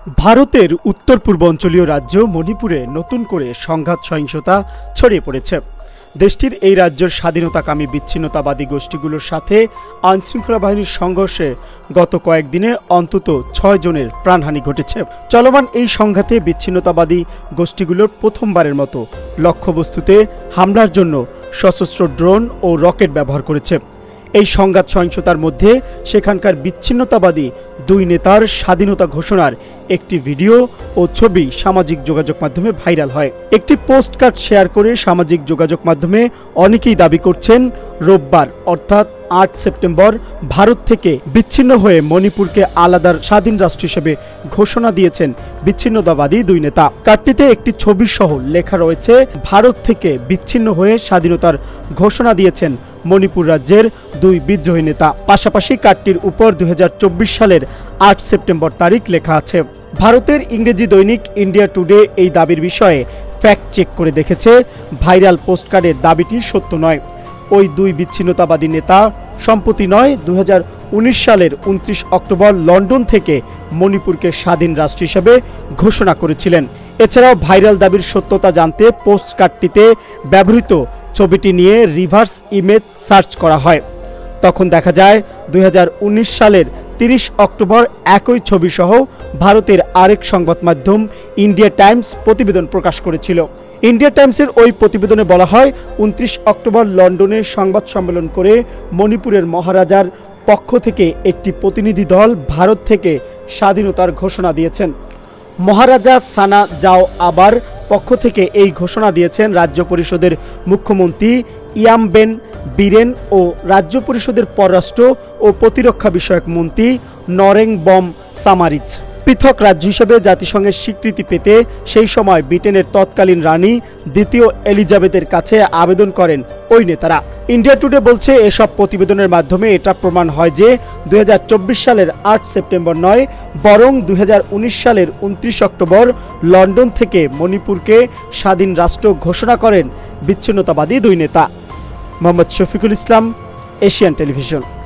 ভারতের উত্তর পূর্বাঞ্চলীয় রাজ্য মণিপুরে নতুন করে সংঘাত সহিংসতা ছড়িয়ে পড়েছে। দেশটির এই রাজ্যের স্বাধীনতাকামী বিচ্ছিন্নতাবাদী গোষ্ঠীগুলোর সাথে আইনশৃঙ্খলা বাহিনীর সংঘর্ষে গত কয়েকদিনে অন্তত ৬ জনের প্রাণহানি ঘটেছে। চলমান এই সংঘাতে বিচ্ছিন্নতাবাদী গোষ্ঠীগুলোর প্রথমবারের মতো লক্ষ্যবস্তুতে হামলার জন্য সশস্ত্র ড্রোন ও রকেট ব্যবহার করেছে। এই সংঘাত সহিংসতার মধ্যে সেখানকার বিচ্ছিন্নতাবাদী দুই নেতার স্বাধীনতা ঘোষণার একটি ভিডিও ও ছবি সামাজিক যোগাযোগ মাধ্যমে ভাইরাল হয়। একটি পোস্টকার্ড শেয়ার করে সামাজিক যোগাযোগ মাধ্যমে অনেকেই দাবি করছেন রোববার অর্থাৎ ৮ সেপ্টেম্বর ভারত থেকে বিচ্ছিন্ন হয়ে মণিপুরকে আলাদা স্বাধীন রাষ্ট্র হিসেবে ঘোষণা দিয়েছেন বিচ্ছিন্নতাবাদী দুই নেতা। কার্ডটিতে একটি ছবি সহ লেখা রয়েছে, ভারত থেকে বিচ্ছিন্ন হয়ে স্বাধীনতার ঘোষণা দিয়েছেন মণিপুর রাজ্যের দুই বিদ্রোহী নেতা। পাশাপাশি কার্ডটির উপর ২০২৪ সালের ৮ সেপ্টেম্বর তারিখ লেখা আছে। ভারতের ইংরেজি দৈনিক ইন্ডিয়া টুডে এই দাবির বিষয়ে ফ্যাক্ট চেক করে দেখেছে, ভাইরাল পোস্টকার্ডের দাবিটি সত্য নয়। ওই দুই বিচ্ছিন্নতাবাদী নেতা সম্প্রতি নয় ২০১৯ সালের ২৯ অক্টোবর লন্ডন থেকে মণিপুরকে স্বাধীন রাষ্ট্র হিসেবে ঘোষণা করেছিলেন। এছাড়াও ভাইরাল দাবির সত্যতা জানতে পোস্টকার্ডটিতে ব্যবহৃত ছবিটি নিয়ে রিভার্স ইমেজ সার্চ করা হয়। তখন দেখা যায় ২০১৯ সালের ৩০ অক্টোবর একই ছবি সহ ভারতের আরেক সংবাদ মাধ্যম ইন্ডিয়া টাইমস প্রতিবেদন প্রকাশ করেছিল। ইন্ডিয়া টাইমসের ওই প্রতিবেদনে বলা হয়, ২৯ অক্টোবর লন্ডনে সংবাদ সম্মেলন করে মণিপুরের মহারাজার পক্ষ থেকে একটি প্রতিনিধি দল ভারত থেকে স্বাধীনতার ঘোষণা দিয়েছেন। মহারাজা সানা জাও আবার পক্ষ থেকে এই ঘোষণা দিয়েছেন রাজ্য পরিষদের মুখ্যমন্ত্রী ইয়ামবেন বীরেন ও রাজ্য পরিষদের পররাষ্ট্র ও প্রতিরক্ষা বিষয়ক মন্ত্রী নরেংবম সামারিচ। পৃথক রাজ্য হিসেবে জাতিসংঘের স্বীকৃতি পেতে সেই সময় ব্রিটেনের তৎকালীন রানী দ্বিতীয় এলিজাবেথের কাছে আবেদন করেন ওই নেতারা। ইন্ডিয়া টুডে বলছে, এসব প্রতিবেদনের মাধ্যমে এটা প্রমাণ হয় যে ২০২৪ সালের ৮ সেপ্টেম্বর নয়, বরং ২০১৯ সালের ২৯ অক্টোবর লন্ডন থেকে মণিপুরকে স্বাধীন রাষ্ট্র ঘোষণা করেন বিচ্ছিন্নতাবাদী দুই নেতা। Mohammad Shafiqul Islam, Asian television.